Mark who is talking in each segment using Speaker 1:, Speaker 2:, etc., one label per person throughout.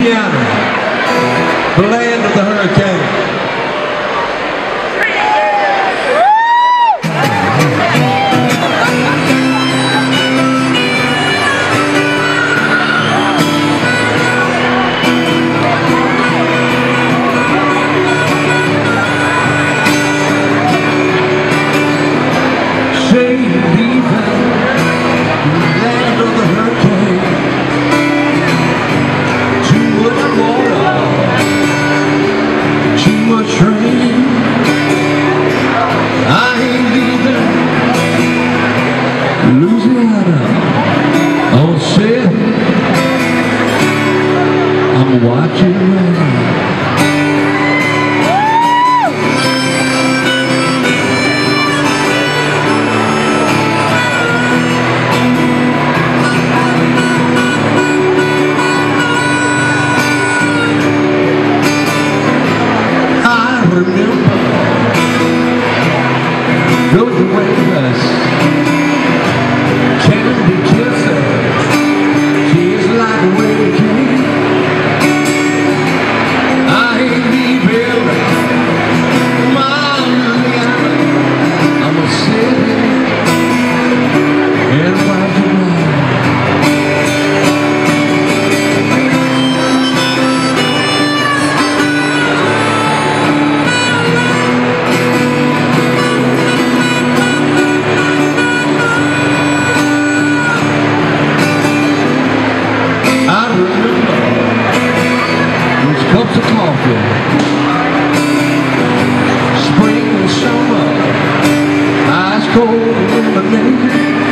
Speaker 1: Louisiana, the land of the hurricane. Louisiana, oh shit, I'm watching rain. I remember those waves. Cups of coffee, spring and summer, ice cold lemonade.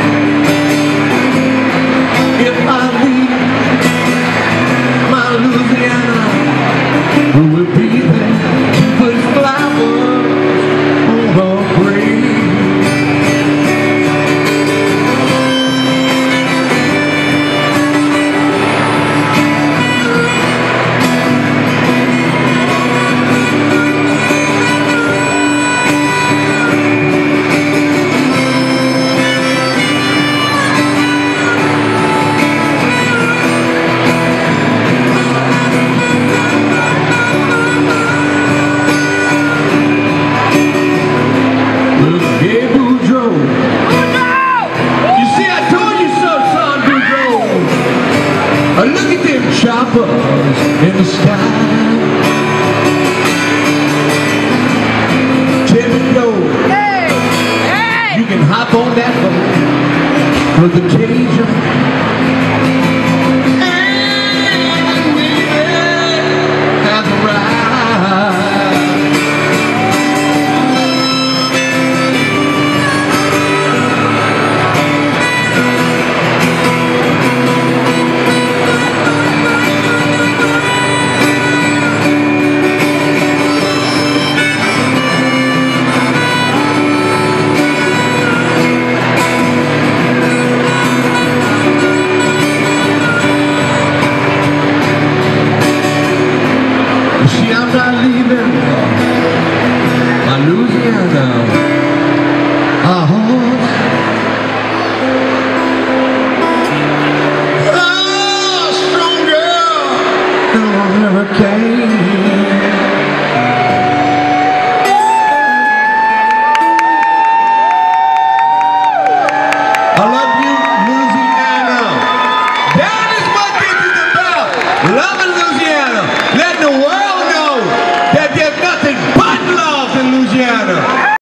Speaker 1: If I leave my Louisiana, who will be there to put flowers on her grave? Look at them choppers in the sky. Tell me, yo, hey, you can hop on that boat with the Cajun. See, I'm not leaving my Louisiana. Oh, strong girl, no hurricane.